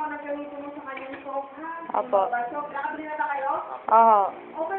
nagamitin mo sa kanyang soap, ha? Opo. Soap. Nakabili na ba kayo? Oo. Okay.